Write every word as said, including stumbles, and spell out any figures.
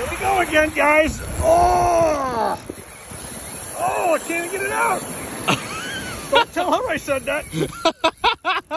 Here we go again, guys. Oh! Oh, I can't even get it out. Don't tell her I said that.